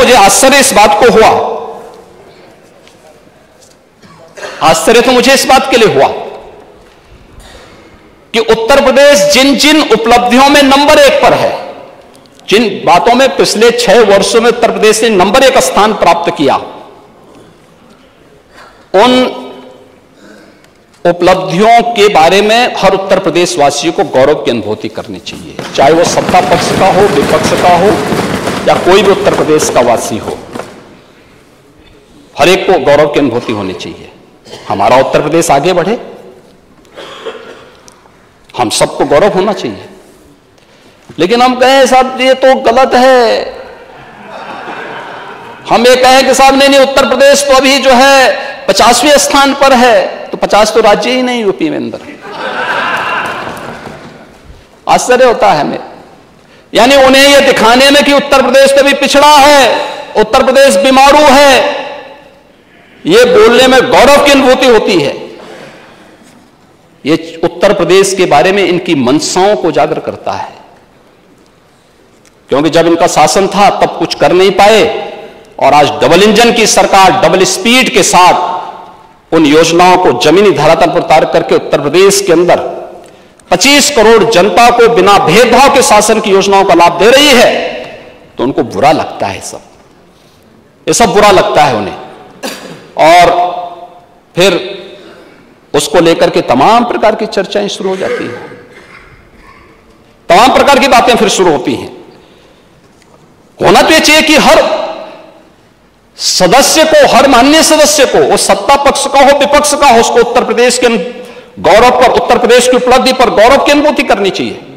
मुझे आश्चर्य इस बात को हुआ, आश्चर्य तो मुझे इस बात के लिए हुआ कि उत्तर प्रदेश जिन जिन उपलब्धियों में नंबर 1 पर है, जिन बातों में पिछले 6 वर्षों में उत्तर प्रदेश ने नंबर 1 स्थान प्राप्त किया, उन उपलब्धियों के बारे में हर उत्तर प्रदेश वासियों को गौरव की अनुभूति करनी चाहिए, चाहे वो सत्ता पक्ष का हो, विपक्ष का हो, या कोई भी उत्तर प्रदेश का वासी हो। हर एक को गौरव की अनुभूति होनी चाहिए। हमारा उत्तर प्रदेश आगे बढ़े, हम सबको गौरव होना चाहिए। लेकिन हम कहें साहब ये तो गलत है, हम ये कहें कि साहब नहीं, उत्तर प्रदेश तो अभी जो है 50वें स्थान पर है, तो 50 तो राज्य ही नहीं यूपी में अंदर। आश्चर्य होता है हमें, यानी उन्हें यह दिखाने में कि उत्तर प्रदेश तो भी पिछड़ा है, उत्तर प्रदेश बीमारू है, यह बोलने में गौरव की अनुभूति होती है। यह उत्तर प्रदेश के बारे में इनकी मंशाओं को उजागर करता है, क्योंकि जब इनका शासन था तब कुछ कर नहीं पाए, और आज डबल इंजन की सरकार डबल स्पीड के साथ उन योजनाओं को जमीनी धरातल पर उतार करके उत्तर प्रदेश के अंदर 25 करोड़ जनता को बिना भेदभाव के शासन की योजनाओं का लाभ दे रही है, तो उनको बुरा लगता है, ये सब बुरा लगता है उन्हें। और फिर उसको लेकर के तमाम प्रकार की चर्चाएं शुरू हो जाती हैं, तमाम प्रकार की बातें फिर शुरू होती हैं। होना तो यह चाहिए कि हर सदस्य को, हर माननीय सदस्य को, वो सत्ता पक्ष का हो, विपक्ष का हो, उसको उत्तर प्रदेश के गौरव पर, उत्तर प्रदेश की उपलब्धि पर गौरव की अनुभूति करनी चाहिए।